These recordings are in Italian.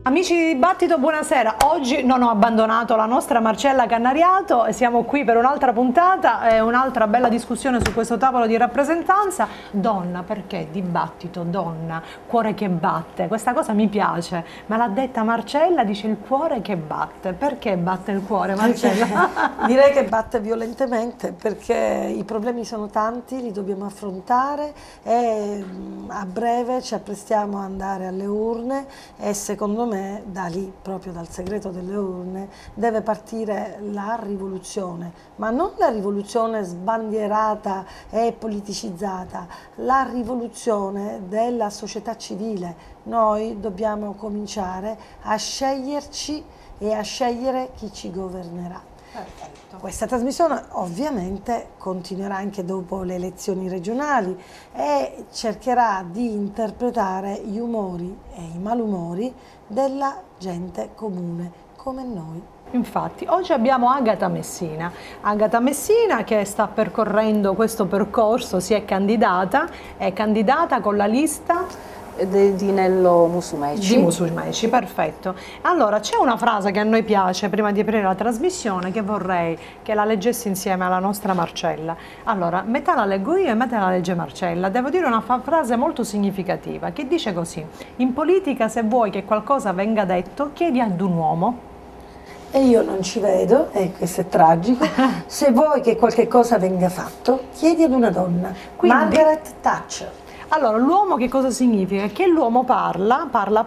Amici di Dibattito, buonasera. Oggi non ho abbandonato la nostra Marcella Cannariato e siamo qui per un'altra puntata e un'altra bella discussione su questo tavolo di rappresentanza. Donna, perché dibattito, donna, cuore che batte, questa cosa mi piace, me l'ha detta Marcella, dice il cuore che batte. Perché batte il cuore, Marcella? Direi che batte violentemente perché i problemi sono tanti, li dobbiamo affrontare e a breve ci apprestiamo ad andare alle urne e secondo me da lì, proprio dal segreto delle urne, deve partire la rivoluzione, ma non la rivoluzione sbandierata e politicizzata, la rivoluzione della società civile. Noi dobbiamo cominciare a sceglierci e a scegliere chi ci governerà. Perfetto. Questa trasmissione ovviamente continuerà anche dopo le elezioni regionali e cercherà di interpretare gli umori e i malumori della gente comune come noi. Infatti, oggi abbiamo Agata Messina che sta percorrendo questo percorso, è candidata con la lista di Nello Musumeci. Di Musumeci, perfetto. Allora, c'è una frase che a noi piace prima di aprire la trasmissione che vorrei che la leggessi insieme alla nostra Marcella. Allora, metà la leggo io e metà la legge Marcella. Devo dire una frase molto significativa che dice così: in politica se vuoi che qualcosa venga detto, chiedi ad un uomo. E io non ci vedo, e questo è tragico. Se vuoi che qualche cosa venga fatto, chiedi ad una donna. Quindi, Margaret Thatcher. Allora, l'uomo che cosa significa? Che l'uomo parla,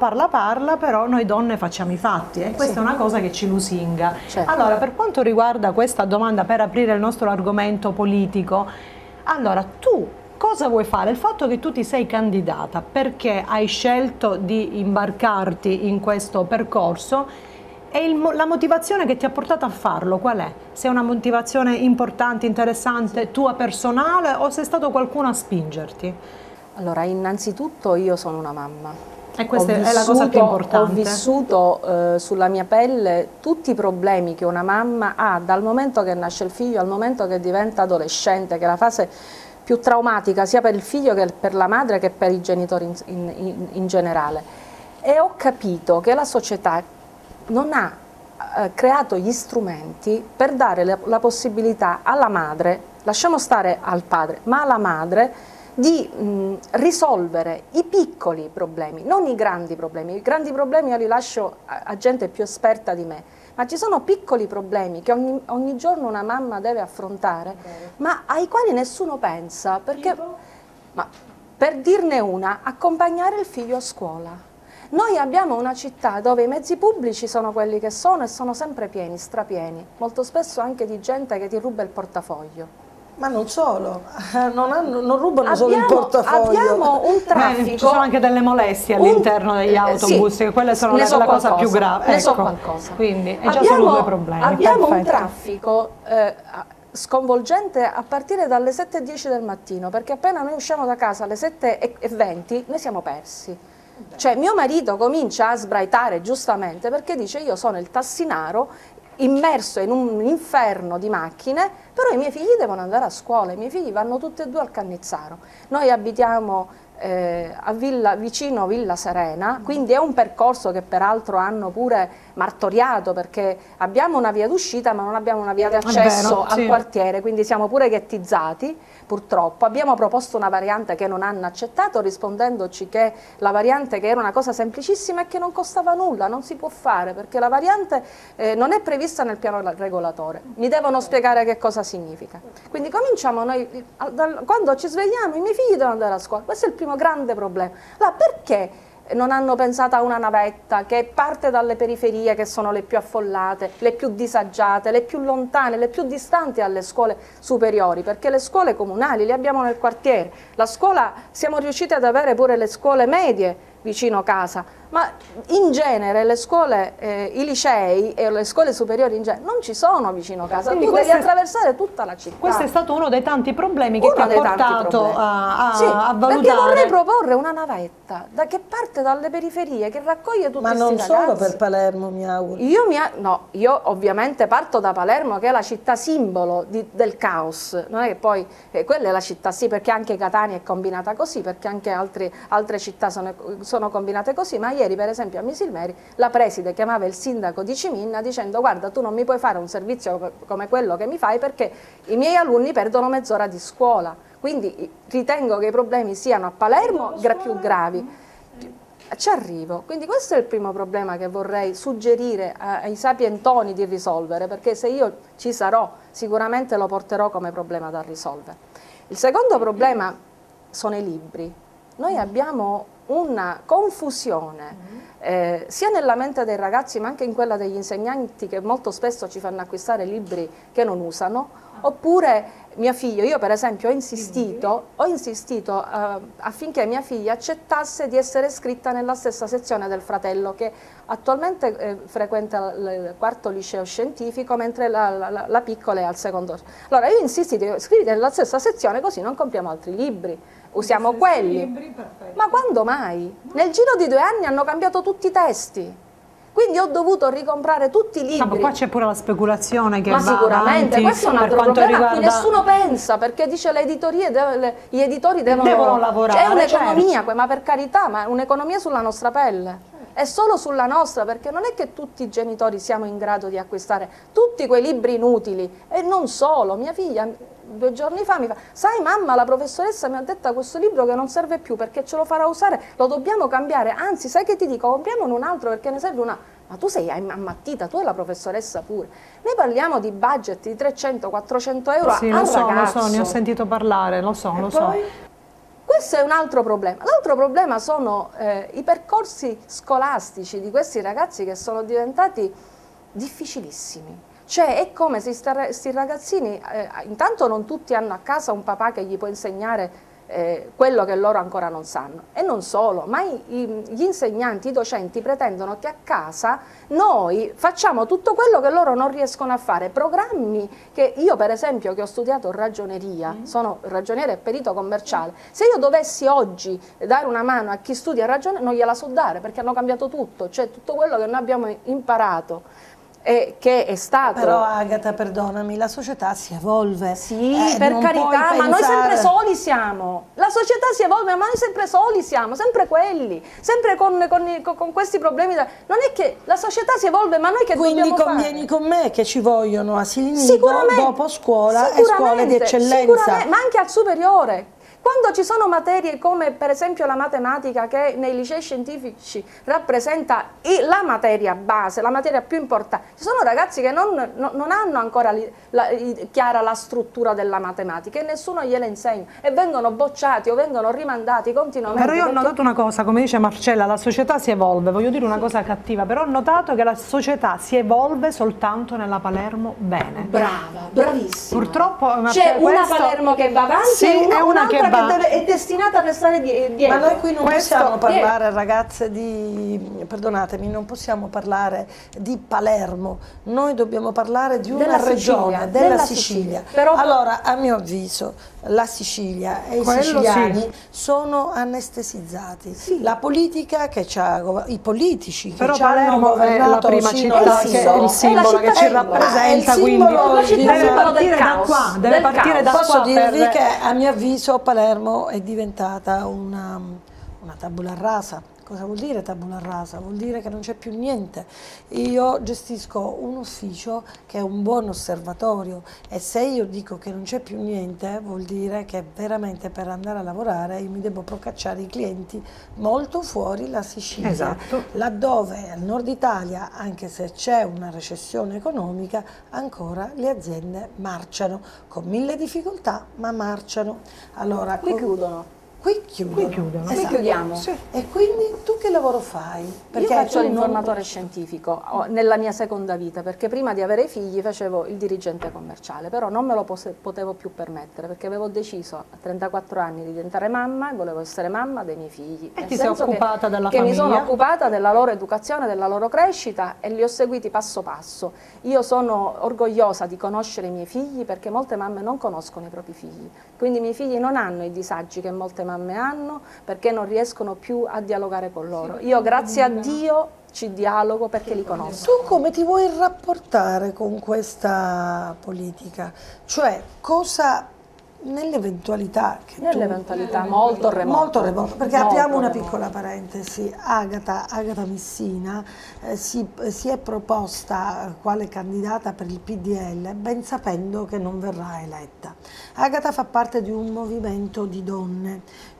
però noi donne facciamo i fatti e questa è una cosa che ci lusinga. Certo. Allora, per quanto riguarda questa domanda, per aprire il nostro argomento politico, allora tu cosa vuoi fare? Il fatto che tu ti sei candidata, perché hai scelto di imbarcarti in questo percorso e la motivazione che ti ha portato a farlo qual è? Se è una motivazione importante, interessante, tua personale o se è stato qualcuno a spingerti? Allora, innanzitutto io sono una mamma. E questa è la cosa più importante. Ho vissuto sulla mia pelle tutti i problemi che una mamma ha dal momento che nasce il figlio al momento che diventa adolescente, che è la fase più traumatica sia per il figlio che per la madre che per i genitori in generale. E ho capito che la società non ha creato gli strumenti per dare la possibilità alla madre, lasciamo stare al padre, ma alla madre, di risolvere i piccoli problemi, non i grandi problemi. I grandi problemi io li lascio a gente più esperta di me, ma ci sono piccoli problemi che ogni giorno una mamma deve affrontare, ma ai quali nessuno pensa, perché, ma per dirne una, accompagnare il figlio a scuola. Noi abbiamo una città dove i mezzi pubblici sono quelli che sono e sono sempre pieni, strapieni, molto spesso anche di gente che ti ruba il portafoglio. Ma non solo, non rubano solo il portafoglio. Abbiamo un traffico. Ci sono anche delle molestie all'interno degli autobus, sì, quelle sono la cosa più grave. Ne ecco, so qualcosa. Quindi già sono due problemi. Abbiamo perfetto. un traffico sconvolgente a partire dalle 7:10 del mattino, perché appena noi usciamo da casa alle 7:20 noi siamo persi. Cioè mio marito comincia a sbraitare giustamente perché dice io sono il tassinaro immerso in un inferno di macchine, però i miei figli devono andare a scuola, i miei figli vanno tutti e due al Cannizzaro. Noi abitiamo vicino Villa Serena, quindi è un percorso che peraltro hanno pure martoriato perché abbiamo una via d'uscita ma non abbiamo una via d'accesso al quartiere, quindi siamo pure ghettizzati purtroppo. Abbiamo proposto una variante che non hanno accettato rispondendoci che la variante che era una cosa semplicissima e che non costava nulla, non si può fare perché la variante non è prevista nel piano regolatore. Mi devono spiegare che cosa significa. Quindi cominciamo noi, quando ci svegliamo i miei figli devono andare a scuola, questo è il primo grande problema. Allora, perché non hanno pensato a una navetta che parte dalle periferie che sono le più affollate, le più disagiate, le più lontane, le più distanti alle scuole superiori? Perché le scuole comunali le abbiamo nel quartiere, la scuola, siamo riusciti ad avere pure le scuole medie vicino casa, ma in genere le scuole, i licei e le scuole superiori in genere non ci sono vicino casa, quindi tu devi attraversare tutta la città. Questo è stato uno dei tanti problemi che ti ha portato a valutare. Perché vorrei proporre una navetta che parte dalle periferie, che raccoglie tutti questi ragazzi. Ma non solo per Palermo, mi auguro. Io ovviamente parto da Palermo, che è la città simbolo del caos, non è che poi quella è la città, sì, perché anche Catania è combinata così, perché anche altre città sono combinate così, ma ieri per esempio a Misilmeri la preside chiamava il sindaco di Ciminna dicendo guarda tu non mi puoi fare un servizio come quello che mi fai perché i miei alunni perdono mezz'ora di scuola, quindi ritengo che i problemi siano a Palermo più gravi. Ci arrivo, quindi questo è il primo problema che vorrei suggerire ai sapientoni di risolvere, perché se io ci sarò sicuramente lo porterò come problema da risolvere. Il secondo problema sono i libri. Noi abbiamo una confusione sia nella mente dei ragazzi ma anche in quella degli insegnanti che molto spesso ci fanno acquistare libri che non usano, oppure mio figlio, io per esempio ho insistito affinché mia figlia accettasse di essere iscritta nella stessa sezione del fratello che attualmente frequenta il quarto liceo scientifico mentre la piccola è al secondo. Allora io ho insistito, iscriviti nella stessa sezione così non compriamo altri libri, usiamo quelli. Ma quando mai? Nel giro di 2 anni hanno cambiato tutti i testi. Quindi ho dovuto ricomprare tutti i libri. Ma poi c'è pure la speculazione che ma va sicuramente, avanti questo è un altro problema a cui nessuno pensa, perché dice gli editori devono lavorare. È un'economia, ma per carità, ma è un'economia sulla nostra pelle. È solo sulla nostra, perché non è che tutti i genitori siamo in grado di acquistare tutti quei libri inutili. E non solo, mia figlia 2 giorni fa mi fa, sai mamma, la professoressa mi ha detto questo libro che non serve più perché ce lo farà usare, lo dobbiamo cambiare, anzi sai che ti dico, compriamone un altro perché ne serve una. Ma tu sei ammattita, tu e la professoressa pure. Noi parliamo di budget di 300-400 euro sì, al lo ragazzo. ne ho sentito parlare, lo so. Questo è un altro problema. L'altro problema sono i percorsi scolastici di questi ragazzi che sono diventati difficilissimi. Cioè è come se questi ragazzini, intanto non tutti hanno a casa un papà che gli può insegnare quello che loro ancora non sanno. E non solo, ma gli insegnanti, i docenti pretendono che a casa noi facciamo tutto quello che loro non riescono a fare. Programmi che io per esempio che ho studiato ragioneria, sono ragioniere e perito commerciale, se io dovessi oggi dare una mano a chi studia ragioneria non gliela so dare perché hanno cambiato tutto, cioè tutto quello che noi abbiamo imparato. Che è stato... Però Agata, perdonami, la società si evolve. Sì, per carità, ma noi sempre soli siamo. La società si evolve, ma noi sempre soli siamo, sempre quelli, sempre con questi problemi. Non è che la società si evolve, ma noi che dobbiamo fare? Quindi convieni con me che ci vogliono asili nido dopo scuola e scuole di eccellenza. Ma anche al superiore. Quando ci sono materie come per esempio la matematica che nei licei scientifici rappresenta la materia base, la materia più importante, ci sono ragazzi che non hanno ancora chiara la struttura della matematica e nessuno gliela insegna e vengono bocciati o vengono rimandati continuamente. Però io ho notato una cosa, come dice Marcella, la società si evolve, voglio dire una cosa cattiva, però ho notato che la società si evolve soltanto nella Palermo bene. Brava, bravissima. Purtroppo c'è una Palermo che va avanti sì, e una che è destinata a restare dietro. Ma noi qui non possiamo parlare, ragazze, perdonatemi, non possiamo parlare di Palermo, noi dobbiamo parlare di una regione, della Sicilia. Però, allora, a mio avviso, la Sicilia e i siciliani sono anestesizzati. Sì. La politica che i politici che ci hanno governato è la prima città, che è il simbolo che ci rappresenta, quindi deve partire da qua, deve partire da qua. Posso dirvi che a mio avviso Palermo è diventata una tabula rasa. Cosa vuol dire tabula rasa? Vuol dire che non c'è più niente. Io gestisco un ufficio che è un buon osservatorio e se io dico che non c'è più niente vuol dire che veramente per andare a lavorare io mi devo procacciare i clienti molto fuori la Sicilia, esatto. Laddove al nord Italia, anche se c'è una recessione economica, ancora le aziende marciano, con 1000 difficoltà, ma marciano. Allora, qui chiudono. Qui chiudono. Esatto. Qui chiudiamo. Sì. E quindi tu che lavoro fai? Perché io faccio l'informatore scientifico nella mia seconda vita, perché prima di avere i figli facevo il dirigente commerciale, però non me lo potevo più permettere, perché avevo deciso a 34 anni di diventare mamma e volevo essere mamma dei miei figli. E ti sei occupata della famiglia? Mi sono occupata della loro educazione, della loro crescita e li ho seguiti passo passo. Io sono orgogliosa di conoscere i miei figli perché molte mamme non conoscono i propri figli, quindi i miei figli non hanno i disagi che molte mamme hanno perché non riescono più a dialogare con loro. Io grazie a Dio ci dialogo perché li conosco. Tu come ti vuoi rapportare con questa politica? Cioè cosa Nell'eventualità molto remota. Molto remota, perché Molto apriamo una remota. piccola parentesi. Agata Messina si è proposta quale candidata per il PDL, ben sapendo che non verrà eletta. Agata fa parte di un movimento di donne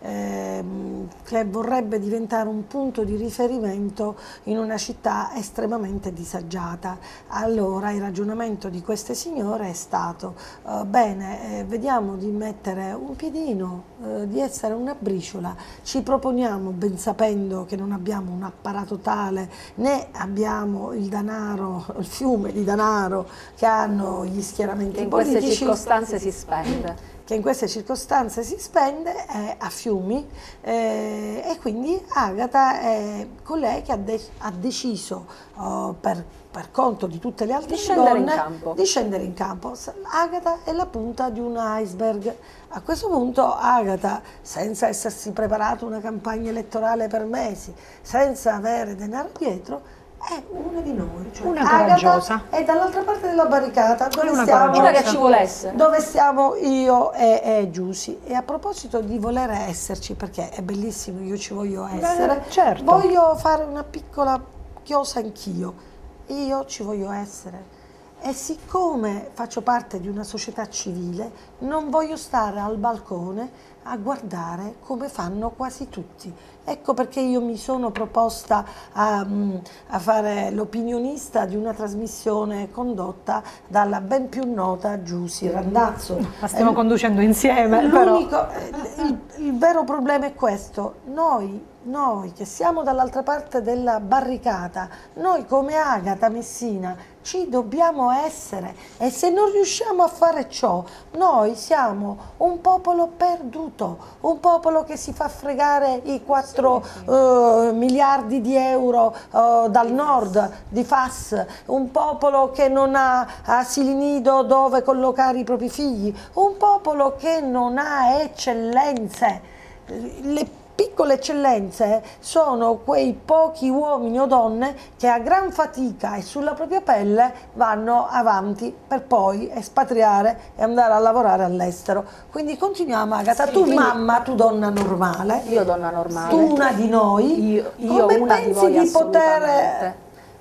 che vorrebbe diventare un punto di riferimento in una città estremamente disagiata. Allora il ragionamento di queste signore è stato bene, vediamo di mettere un piedino, di essere una briciola, ci proponiamo, ben sapendo che non abbiamo un apparato tale, né abbiamo il denaro, il fiume di denaro che hanno gli schieramenti politici. In queste circostanze si spende. Che in queste circostanze si spende a fiumi, e quindi Agata è colei che ha deciso per conto di tutte le altre donne di scendere in campo. Agata è la punta di un iceberg. A questo punto Agata, senza essersi preparato una campagna elettorale per mesi, senza avere denaro dietro, è una di noi, cioè una coraggiosa. È dall'altra parte della barricata Una che ci vuole essere. dove stiamo io e Giusy. E a proposito di voler esserci, perché è bellissimo, io ci voglio essere, certo. voglio fare una piccola chiosa anch'io, io ci voglio essere. E siccome faccio parte di una società civile, non voglio stare al balcone a guardare come fanno quasi tutti. Ecco perché io mi sono proposta a fare l'opinionista di una trasmissione condotta dalla ben più nota Giusy Randazzo. La stiamo conducendo insieme, però. Il vero problema è questo: noi che siamo dall'altra parte della barricata, noi come Agata Messina ci dobbiamo essere, e se non riusciamo a fare ciò, noi siamo un popolo perduto, un popolo che si fa fregare i 4 miliardi di euro dal nord di FAS, un popolo che non ha asili nido dove collocare i propri figli, un popolo che non ha eccellenze. Le piccole eccellenze sono quei pochi uomini o donne che a gran fatica e sulla propria pelle vanno avanti per poi espatriare e andare a lavorare all'estero. Quindi continuiamo, Agata, tu mamma, tu donna normale, Io donna normale, tu una di noi, io come una pensi di voi di poter assolutamente.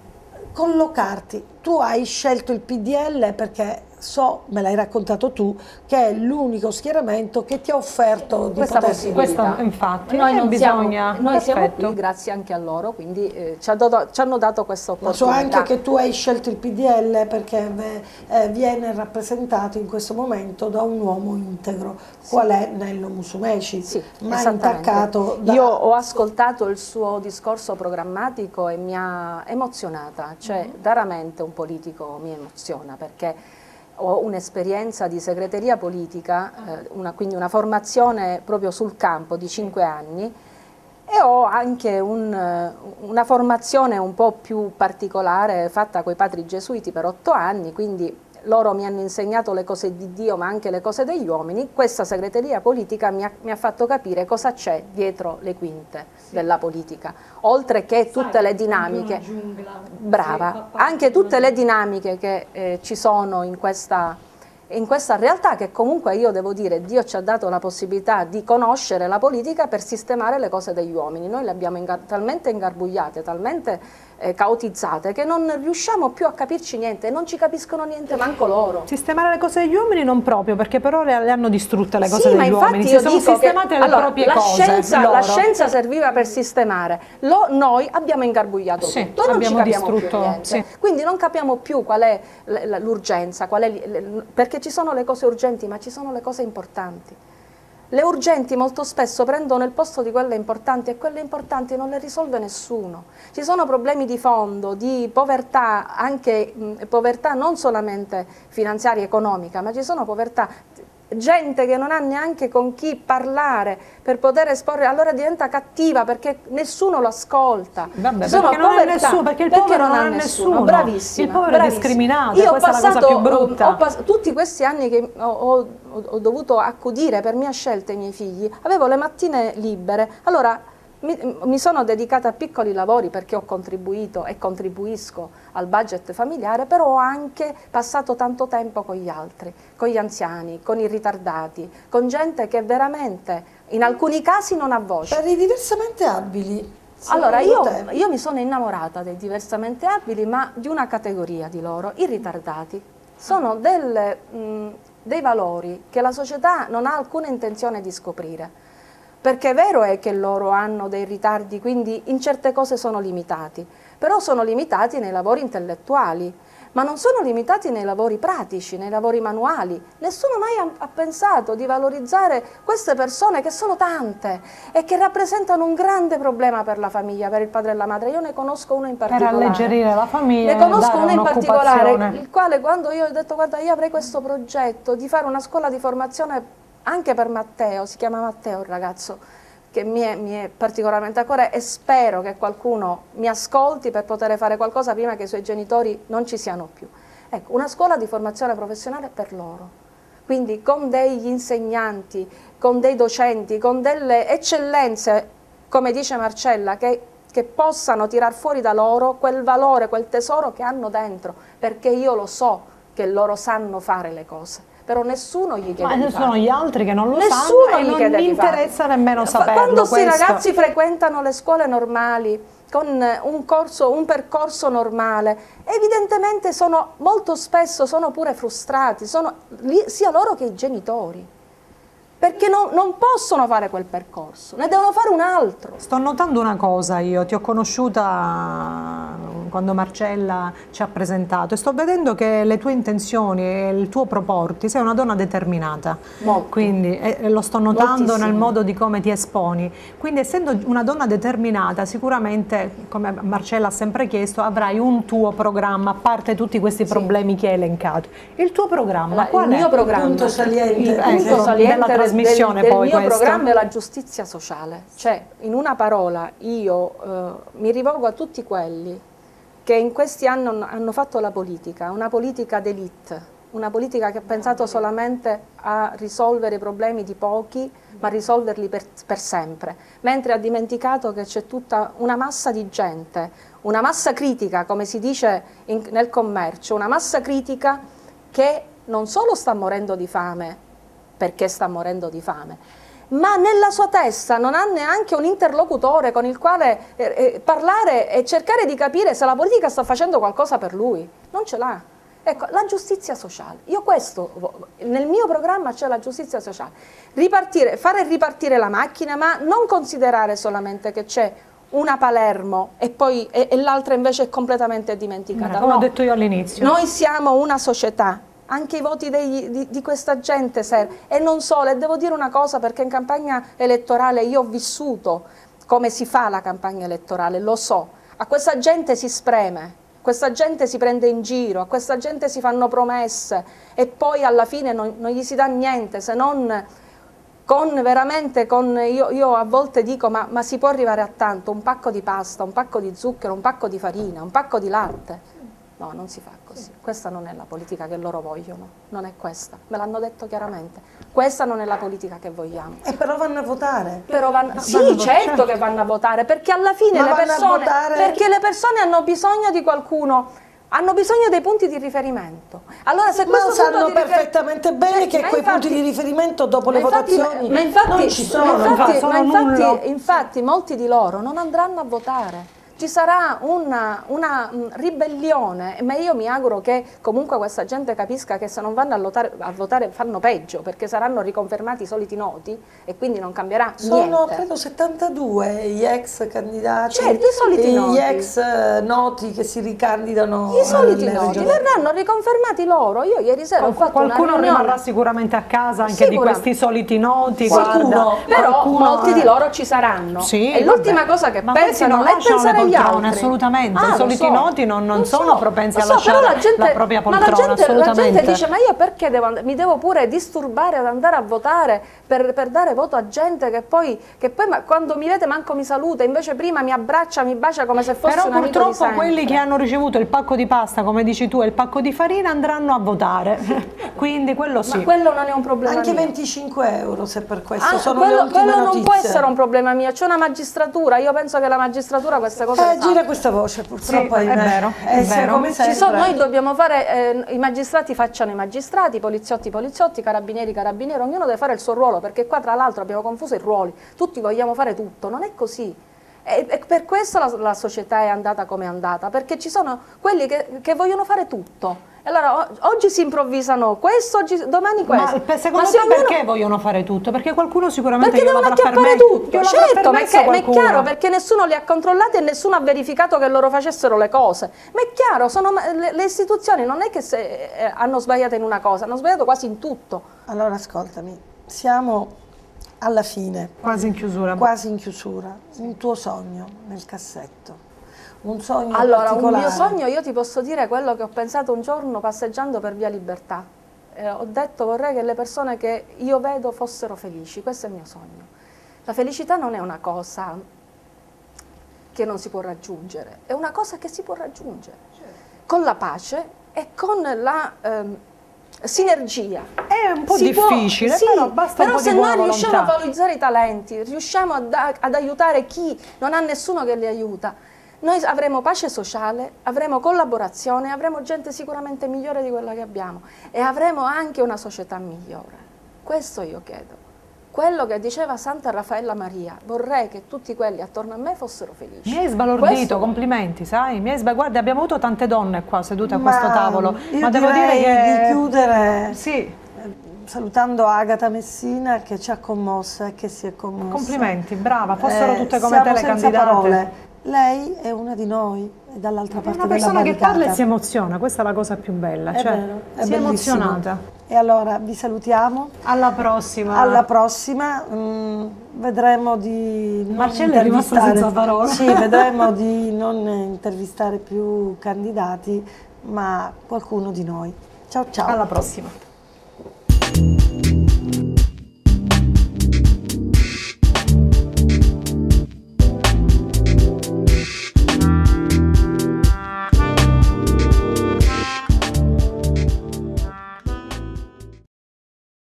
collocarti? Tu hai scelto il PDL perché so, me l'hai raccontato tu, che è l'unico schieramento che ti ha offerto di Questa potersi... possibilità. Questo, infatti, noi non bisogna... siamo, noi siamo Perfetto. qui grazie anche a loro, quindi ci hanno dato questa Ma so opportunità. anche che tu hai scelto il PDL perché viene rappresentato in questo momento da un uomo integro, qual è Nello Musumeci, Sì, ma esattamente. intaccato da... Io ho ascoltato il suo discorso programmatico e mi ha emozionata, cioè veramente un politico mi emoziona, perché ho un'esperienza di segreteria politica, quindi una formazione proprio sul campo di 5 anni, e ho anche una formazione un po' più particolare fatta coi padri gesuiti per 8 anni, quindi loro mi hanno insegnato le cose di Dio ma anche le cose degli uomini. Questa segreteria politica mi ha fatto capire cosa c'è dietro le quinte della politica, oltre che tutte le dinamiche, brava, anche tutte le dinamiche che ci sono in questa realtà, che comunque io devo dire, Dio ci ha dato la possibilità di conoscere la politica per sistemare le cose degli uomini. Noi le abbiamo talmente ingarbugliate, talmente caotizzate, che non riusciamo più a capirci niente, non ci capiscono niente manco loro. Sistemare le cose degli uomini non proprio, perché però le hanno distrutte le cose Sì, ma degli infatti uomini, io si sono dico sistemate che, le allora, proprie la cose. la scienza serviva per sistemare, noi abbiamo ingarbugliato Sì, tutto, non ci abbiamo capiamo più distrutto, niente. sì. Quindi non capiamo più qual è l'urgenza, perché ci sono le cose urgenti, ma ci sono le cose importanti. Le urgenti molto spesso prendono il posto di quelle importanti, e quelle importanti non le risolve nessuno. Ci sono problemi di fondo, di povertà, anche povertà non solamente finanziaria e economica, ma ci sono povertà, gente che non ha neanche con chi parlare per poter esporre, allora diventa cattiva perché nessuno lo ascolta. Vabbè, Ci sono perché non ha povertà, nessuno, perché il perché povero non non ha ha nessuno. Bravissima, Il povero è bravissima. discriminato, Io ho questa è la cosa passato, più brutta. tutti questi anni che ho dovuto accudire per mia scelta i miei figli, avevo le mattine libere, allora mi sono dedicata a piccoli lavori perché ho contribuito e contribuisco al budget familiare, però ho anche passato tanto tempo con gli altri, con gli anziani, con i ritardati, con gente che veramente in alcuni casi non ha voce. Per i diversamente abili. Allora, io mi sono innamorata dei diversamente abili, ma di una categoria di loro, i ritardati. Sono dei valori che la società non ha alcuna intenzione di scoprire. Perché è vero è che loro hanno dei ritardi, quindi in certe cose sono limitati, però sono limitati nei lavori intellettuali, ma non sono limitati nei lavori pratici, nei lavori manuali. Nessuno mai ha pensato di valorizzare queste persone che sono tante e che rappresentano un grande problema per la famiglia, per il padre e la madre. Io ne conosco uno in particolare. Per alleggerire la famiglia. Ne conosco uno in particolare, il quale quando io ho detto guarda io avrei questo progetto di fare una scuola di formazione anche per Matteo, si chiama Matteo il ragazzo, che mi è particolarmente a cuore, e spero che qualcuno mi ascolti per poter fare qualcosa prima che i suoi genitori non ci siano più. Ecco, una scuola di formazione professionale per loro, quindi con degli insegnanti, con dei docenti, con delle eccellenze, come dice Marcella, che possano tirar fuori da loro quel valore, quel tesoro che hanno dentro, perché io lo so che loro sanno fare le cose. Però nessuno gli chiede di sono gli altri che non lo nessuno sanno e gli non chiede gli di interessa nemmeno saperlo. Quando questi ragazzi frequentano le scuole normali con un percorso normale, evidentemente molto spesso sono pure frustrati, sia loro che i genitori, perché non possono fare quel percorso, ne devono fare un altro. Sto notando una cosa, io ti ho conosciuta quando Marcella ci ha presentato e sto vedendo che le tue intenzioni e il tuo proporti, sei una donna determinata. Molto. Quindi lo sto notando Moltissimo. nel modo di come ti esponi. Quindi essendo una donna determinata, sicuramente, come Marcella ha sempre chiesto, avrai un tuo programma, a parte tutti questi problemi che hai elencato. Il tuo programma, qual è? Il mio programma, il punto saliente, della trasmissione del poi mio questo. programma è la giustizia sociale. Cioè, in una parola, io mi rivolgo a tutti quelli che in questi anni hanno fatto la politica, una politica d'élite, una politica che ha pensato solamente a risolvere i problemi di pochi, ma a risolverli per sempre, mentre ha dimenticato che c'è tutta una massa di gente, una massa critica, come si dice nel commercio, una massa critica che non solo sta morendo di fame, perché sta morendo di fame, ma nella sua testa non ha neanche un interlocutore con il quale parlare e cercare di capire se la politica sta facendo qualcosa per lui. Non ce l'ha. Ecco, la giustizia sociale. Io nel mio programma c'è la giustizia sociale. Fare ripartire la macchina, ma non considerare solamente che c'è una Palermo e poi l'altra invece è completamente dimenticata. Come ho detto io all'inizio. Noi siamo una società. Anche i voti di questa gente servono. E non solo, e devo dire una cosa, perché in campagna elettorale io ho vissuto come si fa la campagna elettorale, lo so. A questa gente si spreme, questa gente si prende in giro, a questa gente si fanno promesse e poi alla fine non gli si dà niente, se non io a volte dico ma si può arrivare a tanto, un pacco di pasta, un pacco di zucchero, un pacco di farina, un pacco di latte. No, non si fa così. Questa non è la politica che loro vogliono, non è questa. Me l'hanno detto chiaramente. Questa non è la politica che vogliamo. E però vanno a votare. Sì, certo che vanno a votare, perché alla fine perché le persone hanno bisogno di qualcuno, hanno bisogno dei punti di riferimento. Allora, se questo sanno perfettamente bene che quei punti di riferimento dopo le votazioni non ci sono. Infatti molti di loro non andranno a votare. Ci sarà una ribellione, ma io mi auguro che comunque questa gente capisca che se non vanno a votare fanno peggio, perché saranno riconfermati i soliti noti e quindi non cambierà niente. Sono credo 72 gli ex candidati, certo, i soliti noti. Gli ex noti che si ricandidano. I soliti noti verranno riconfermati loro. Io ieri sera ho fatto qualcuno una rimarrà sicuramente a casa anche di questi soliti noti. Però molti di loro ci saranno. Sì, e l'ultima cosa che pensano è pensare poltrone, altri. assolutamente. I soliti noti non sono propensi a Lo so, lasciare però la propria poltrona, la gente assolutamente. dice, ma io perché mi devo pure disturbare ad andare a votare per dare voto a gente che poi quando mi vede manco mi saluta, invece prima mi abbraccia, mi bacia come se fosse Però un amico di purtroppo sempre. quelli che hanno ricevuto il pacco di pasta, come dici tu, e il pacco di farina andranno a votare. Quindi quello sì. Ma quello non è un problema Anche mio. 25 euro, se per questo sono quello, le ultime quello non notizie. può essere un problema mio, c'è una magistratura, io penso che la magistratura queste cose le fa. Gira questa voce, purtroppo Sì, è vero, è vero. come sempre. Noi dobbiamo fare, i magistrati facciano i magistrati, i poliziotti i poliziotti, i carabinieri i carabinieri, ognuno deve fare il suo ruolo, perché qua tra l'altro abbiamo confuso i ruoli, tutti vogliamo fare tutto, non è così. E per questo la società è andata come è andata, perché ci sono quelli che vogliono fare tutto. E allora oggi si improvvisano questo, domani questo. Ma secondo te perché vogliono fare tutto? Perché qualcuno sicuramente perché devono acchiappare tutto, certo, ma è chiaro, perché nessuno li ha controllati e nessuno ha verificato che loro facessero le cose. Ma è chiaro, le istituzioni non è che hanno sbagliato in una cosa, hanno sbagliato quasi in tutto. Allora ascoltami, siamo alla fine. Quasi in chiusura. Quasi in chiusura. Un tuo sogno nel cassetto. Un sogno allora, particolare. un mio sogno, io ti posso dire quello che ho pensato un giorno passeggiando per Via Libertà. Ho detto vorrei che le persone che io vedo fossero felici, questo è il mio sogno. La felicità non è una cosa che non si può raggiungere, è una cosa che si può raggiungere con la pace e con la sinergia. È un po' difficile, sì, però basta un po' di se buona noi riusciamo a volontà. valorizzare i talenti, riusciamo ad aiutare chi non ha nessuno che li aiuta, noi avremo pace sociale, avremo collaborazione, avremo gente sicuramente migliore di quella che abbiamo e avremo anche una società migliore. Questo io chiedo. Quello che diceva Santa Raffaella Maria, vorrei che tutti quelli attorno a me fossero felici. Mi hai sbalordito, complimenti, sai? Guarda, abbiamo avuto tante donne qua sedute a questo tavolo, ma devo dire che di chiudere sì. salutando Agata Messina che ci ha commossa e che si è commossa. Complimenti, brava, fossero tutte come te le candidate. Parole. Lei è una di noi e dall'altra parte della barricata. È una persona che parla e si emoziona, questa è la cosa più bella, È cioè vero, è si è bellissimo. emozionata. E allora vi salutiamo. Alla prossima. Alla prossima, vedremo di non Marcella è rimasta senza parole. Sì, vedremo di non intervistare più candidati, ma qualcuno di noi. Ciao ciao. Alla prossima.